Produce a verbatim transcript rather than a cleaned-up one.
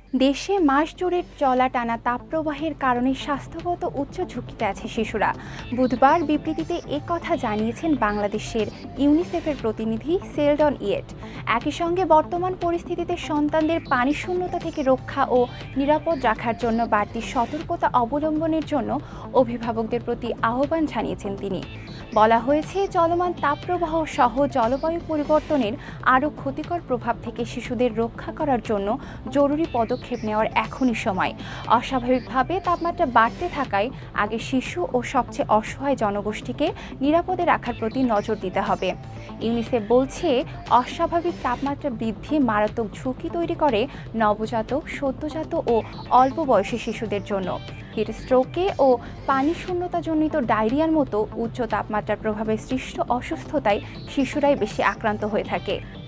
দেশে মাস জুড়ে চলা টানা তাপপ্রবাহের কারণে স্বাস্থ্যগত উচ্চ ঝুঁকিতে আছে শিশুরা। বুধবার বিবৃতিতে একথা জানিয়েছেন বাংলাদেশের ইউনিসেফের প্রতিনিধি সেলডন ইয়েট। একই সঙ্গে বর্তমান পরিস্থিতিতে সন্তানদের পানি শূন্যতা থেকে রক্ষা ও নিরাপদ রাখার জন্য বাড়তি সতর্কতা অবলম্বনের জন্য অভিভাবকদের প্রতি আহ্বান জানিয়েছেন তিনি। বলা হয়েছে, চলমান তাপপ্রবাহ সহ জলবায়ু পরিবর্তনের আরও ক্ষতিকর প্রভাব থেকে শিশুদের রক্ষা করার জন্য জরুরি পদক্ষেপ নেওয়ার এখনই সময়। অস্বাভাবিকভাবে তাপমাত্রা বাড়তে থাকায় আগে শিশু ও সবচেয়ে অসহায় জনগোষ্ঠীকে নিরাপদে রাখার প্রতি নজর দিতে হবে। ইউনিসেফ বলছে, অস্বাভাবিক তাপমাত্রা বৃদ্ধি মারাত্মক ঝুঁকি তৈরি করে নবজাতক, সদ্যজাত ও অল্প বয়সী শিশুদের জন্য। হিট স্ট্রোকে ও পানি শূন্যতাজনিত ডায়রিয়ার মতো উচ্চ তাপমাত্রার প্রভাবে সৃষ্ট অসুস্থতায় শিশুরাই বেশি আক্রান্ত হয়ে থাকে।